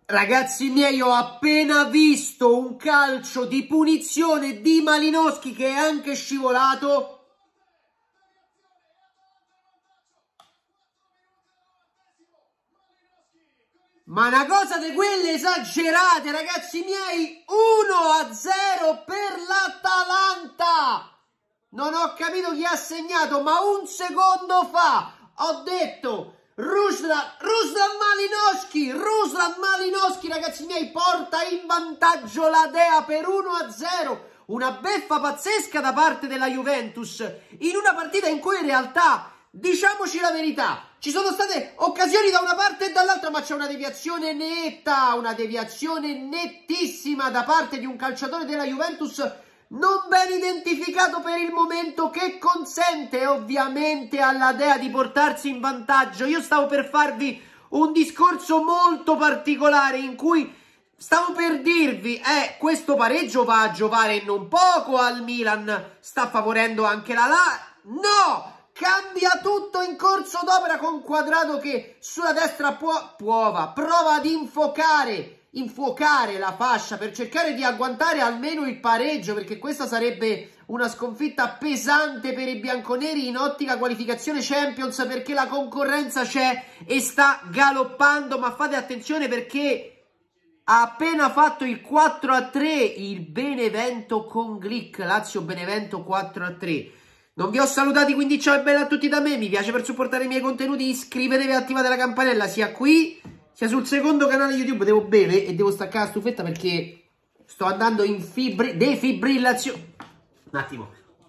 Ragazzi miei, ho appena visto un calcio di punizione di Malinowski che è anche scivolato. Ma una cosa di quelle esagerate, ragazzi miei. 1-0 per l'Atalanta. Non ho capito chi ha segnato, ma un secondo fa ho detto Ruslan Malinowski, ragazzi miei, porta in vantaggio la Dea per 1-0. Una beffa pazzesca da parte della Juventus in una partita in cui in realtà, diciamoci la verità, ci sono state occasioni da una parte e dall'altra, ma c'è una deviazione netta, una deviazione nettissima da parte di un calciatore della Juventus non ben identificato per il momento, che consente ovviamente alla Dea di portarsi in vantaggio. Io stavo per farvi un discorso molto particolare in cui stavo per dirvi questo pareggio va a giovare non poco al Milan, sta favorendo anche la no! Cambia tutto in corso d'opera con Quadrato che sulla destra prova ad infuocare la fascia per cercare di agguantare almeno il pareggio, perché questa sarebbe una sconfitta pesante per i bianconeri in ottica qualificazione Champions, perché la concorrenza c'è e sta galoppando. Ma fate attenzione perché ha appena fatto il 4-3 il Benevento con Glick, Lazio-Benevento 4-3. Non vi ho salutati, quindi ciao e bella a tutti da me. Mi piace per supportare i miei contenuti, iscrivetevi e attivate la campanella sia qui sia sul secondo canale YouTube. Devo bere e devo staccare la stufetta perché sto andando in defibrillazione. Un attimo.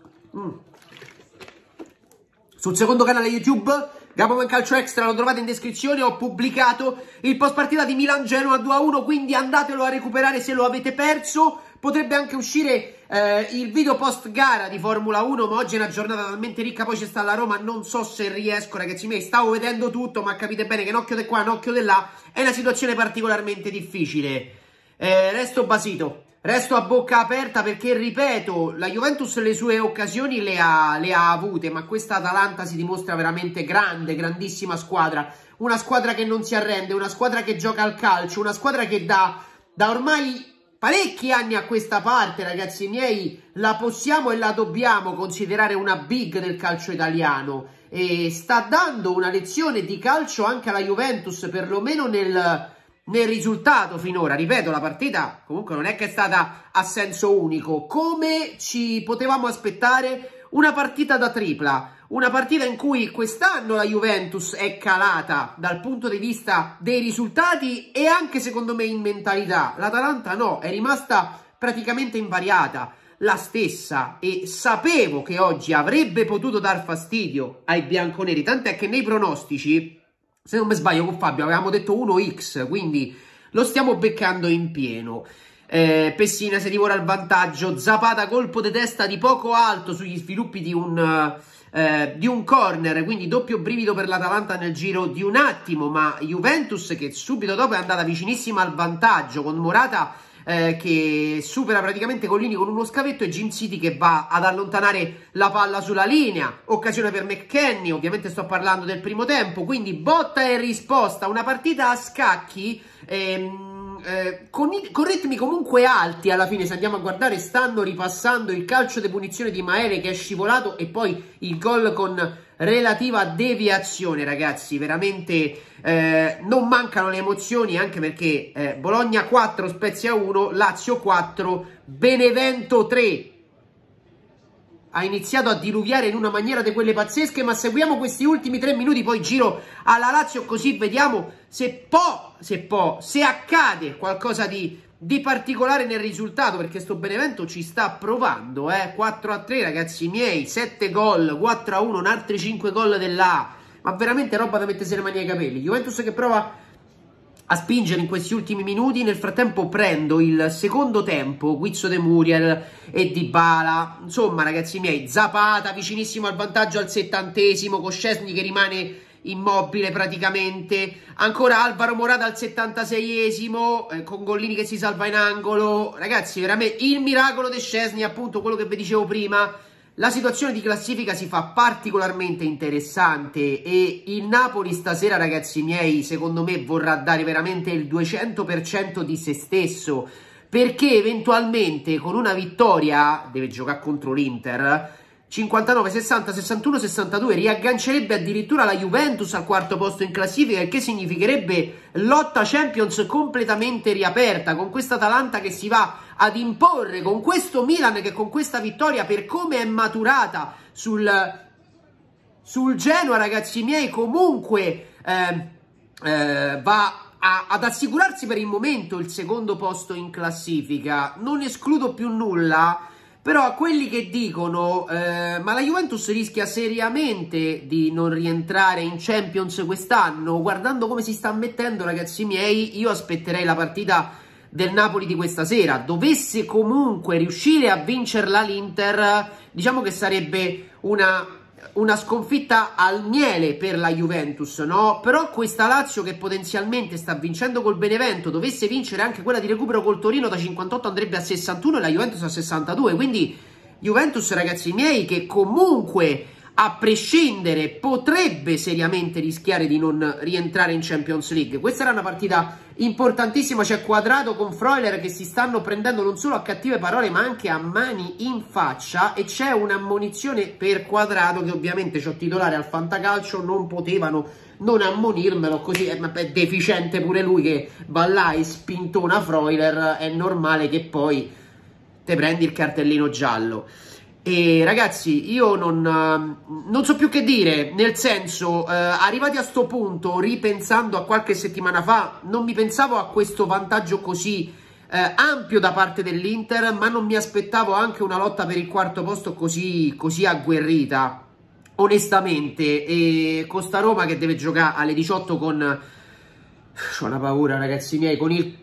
Sul secondo canale YouTube, Gaboman Calcio Extra, lo trovate in descrizione. Ho pubblicato il post partita di Milan-Genoa 2-1, quindi andatelo a recuperare se lo avete perso. Potrebbe anche uscire il video post gara di Formula 1, ma oggi è una giornata talmente ricca, poi c'è sta la Roma, non so se riesco, ragazzi miei. Stavo vedendo tutto, ma capite bene che un occhio di qua, un occhio di là, è una situazione particolarmente difficile. Resto basito, resto a bocca aperta perché, ripeto, la Juventus le sue occasioni le ha avute, ma questa Atalanta si dimostra veramente grande, grandissima squadra. Una squadra che non si arrende, una squadra che gioca al calcio, una squadra che da ormai parecchi anni a questa parte, ragazzi miei, la possiamo e la dobbiamo considerare una big del calcio italiano, e sta dando una lezione di calcio anche alla Juventus, perlomeno nel risultato finora. Ripeto, la partita comunque non è che è stata a senso unico, come ci potevamo aspettare, una partita da tripla. Una partita in cui quest'anno la Juventus è calata dal punto di vista dei risultati e anche secondo me in mentalità. L'Atalanta no, è rimasta praticamente invariata, la stessa, e sapevo che oggi avrebbe potuto dar fastidio ai bianconeri, tant'è che nei pronostici, se non mi sbaglio con Fabio, avevamo detto 1x, quindi lo stiamo beccando in pieno. Pessina si divora il vantaggio, Zapata colpo di testa di poco alto sugli sviluppi di un corner, quindi doppio brivido per l'Atalanta nel giro di un attimo, ma Juventus che subito dopo è andata vicinissima al vantaggio con Morata che supera praticamente Collini con uno scavetto e Jim City che va ad allontanare la palla sulla linea. Occasione per McKennie, ovviamente sto parlando del primo tempo, quindi botta e risposta, una partita a scacchi con ritmi comunque alti. Alla fine, se andiamo a guardare, stanno ripassando il calcio di punizione di Maele che è scivolato e poi il gol con relativa deviazione. Ragazzi, veramente non mancano le emozioni, anche perché Bologna 4, Spezia 1, Lazio 4, Benevento 3. Ha iniziato a diluviare in una maniera di quelle pazzesche, ma seguiamo questi ultimi 3 minuti, poi giro alla Lazio, così vediamo se accade qualcosa di particolare nel risultato, perché sto Benevento ci sta provando, 4-3 ragazzi miei, 7 gol, 4-1, altri 5 gol dell'A, ma veramente roba da mettersi le mani ai capelli. Juventus che prova a spingere in questi ultimi minuti. Nel frattempo prendo il secondo tempo, Guizzo De Muriel e Dybala, insomma ragazzi miei, Zapata vicinissimo al vantaggio al 70esimo con Szczesny che rimane immobile praticamente, ancora Alvaro Morata al 76esimo con Gollini che si salva in angolo. Ragazzi, veramente il miracolo di Szczesny, appunto quello che vi dicevo prima, La situazione di classifica si fa particolarmente interessante e il Napoli stasera, ragazzi miei, secondo me vorrà dare veramente il 200% di se stesso, perché eventualmente con una vittoria, deve giocare contro l'Inter, 59, 60, 61, 62, riaggancerebbe addirittura la Juventus al quarto posto in classifica, il che significherebbe lotta Champions completamente riaperta, con questa Atalanta che si va ad imporre, con questo Milan che con questa vittoria, per come è maturata sul Genoa, ragazzi miei, comunque va ad assicurarsi per il momento il secondo posto in classifica. Non escludo più nulla. Però a quelli che dicono, ma la Juventus rischia seriamente di non rientrare in Champions quest'anno, guardando come si sta mettendo, ragazzi miei, io aspetterei la partita del Napoli di questa sera. Dovesse comunque riuscire a vincerla l'Inter, diciamo che sarebbe una sconfitta al miele per la Juventus, no? Però questa Lazio che potenzialmente sta vincendo col Benevento, dovesse vincere anche quella di recupero col Torino, da 58 andrebbe a 61 e la Juventus a 62, quindi Juventus, ragazzi miei, che comunque a prescindere potrebbe seriamente rischiare di non rientrare in Champions League. Questa era una partita importantissima, c'è Quadrato con Freuler che si stanno prendendo non solo a cattive parole ma anche a mani in faccia, e c'è un'ammonizione per Quadrato che ovviamente c'ho titolare al fantacalcio, non potevano non ammonirmelo così, è deficiente pure lui che va là e spintona Freuler, è normale che poi te prendi il cartellino giallo. E ragazzi, io non so più che dire, nel senso, arrivati a sto punto, ripensando a qualche settimana fa, non mi pensavo a questo vantaggio così ampio da parte dell'Inter, ma non mi aspettavo anche una lotta per il quarto posto così agguerrita, onestamente. E con sta Roma che deve giocare alle 18 con... C'ho una paura, ragazzi miei, con il...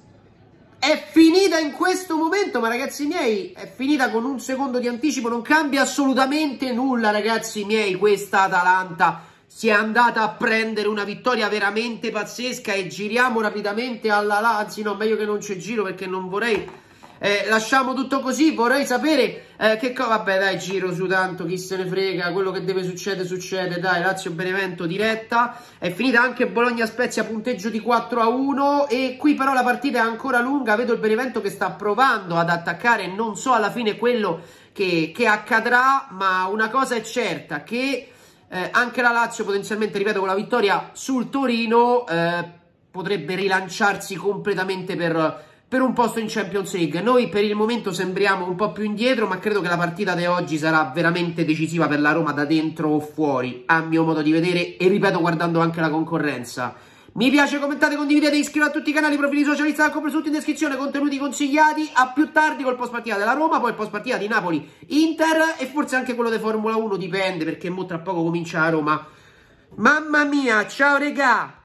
È finita in questo momento, ma ragazzi miei, è finita con un secondo di anticipo, non cambia assolutamente nulla, ragazzi miei. Questa Atalanta si è andata a prendere una vittoria veramente pazzesca e giriamo rapidamente alla Lazio. No, meglio che non c'è giro perché non vorrei... lasciamo tutto così, vorrei sapere che cosa... Vabbè dai, giro su tanto, chi se ne frega, quello che deve succedere succede, dai. Lazio Benevento diretta, è finita anche Bologna Spezia, punteggio di 4-1, e qui però la partita è ancora lunga, vedo il Benevento che sta provando ad attaccare, non so alla fine quello che accadrà, ma una cosa è certa, che anche la Lazio potenzialmente, ripeto, con la vittoria sul Torino potrebbe rilanciarsi completamente per un posto in Champions League. Noi per il momento sembriamo un po' più indietro, ma credo che la partita di oggi sarà veramente decisiva per la Roma da dentro o fuori, a mio modo di vedere, e ripeto, guardando anche la concorrenza. Mi piace, commentate, condividete, iscrivetevi a tutti i canali, profili social, Instagram, come tutti in descrizione, contenuti consigliati. A più tardi col post partita della Roma, poi il post partita di Napoli, Inter e forse anche quello di Formula 1, dipende, perché mo tra poco comincia la Roma. Mamma mia, ciao regà!